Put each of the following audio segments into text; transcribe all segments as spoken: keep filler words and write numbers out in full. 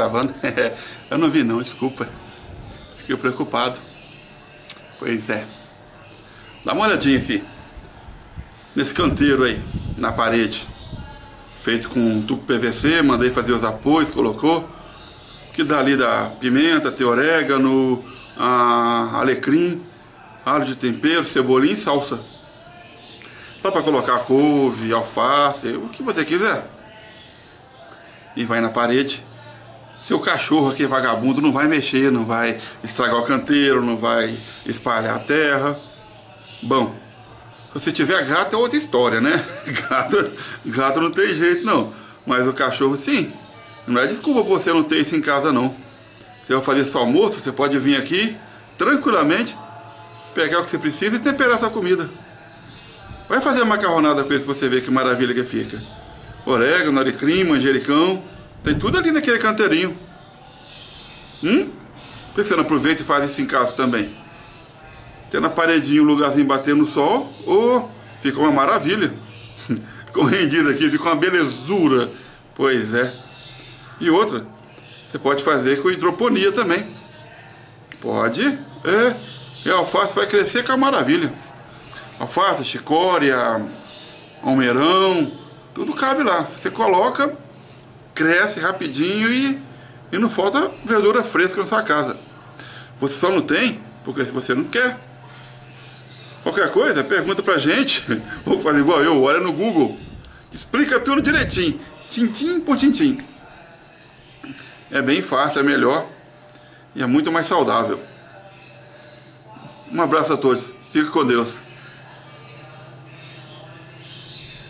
gravando. Eu não vi não, desculpa. Fiquei preocupado. Pois é. Dá uma olhadinha aqui. Nesse canteiro aí, na parede. Feito com tubo P V C, mandei fazer os apoios, colocou. Que dali da pimenta, tem orégano, a alecrim, alho de tempero, cebolinha e salsa. Só para colocar couve, alface, o que você quiser. E vai na parede. Seu cachorro aqui vagabundo não vai mexer, não vai estragar o canteiro, não vai espalhar a terra. Bom, se tiver gato é outra história, né? Gato, gato não tem jeito não, mas o cachorro sim. Não é desculpa por você não ter isso em casa não. Você vai fazer seu almoço, você pode vir aqui tranquilamente, pegar o que você precisa e temperar sua comida. Vai fazer macarronada com isso pra você ver que maravilha que fica. Orégano, alecrim, manjericão, tem tudo ali naquele canteirinho. Hum? Por que você não aproveita e faz isso em casa também? Tem na paredinha um lugarzinho batendo no sol, oh, fica uma maravilha. Como rendido aqui, fica uma belezura. Pois é. E outra, você pode fazer com hidroponia também. Pode, é. E a alface vai crescer com a maravilha. Alface, chicória, almeirão, tudo cabe lá. Você coloca, cresce rapidinho e, e não falta verdura fresca na sua casa. Você só não tem porque você não quer. Qualquer coisa, pergunta pra gente. Vou fazer igual eu, olha no Google. Explica tudo direitinho, tintim por tintim. É bem fácil, é melhor e é muito mais saudável. Um abraço a todos, fica com Deus.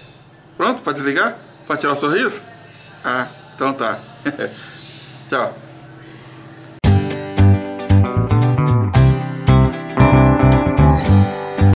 Pronto, para desligar? Para tirar o sorriso? Ah, então tá. Tchau.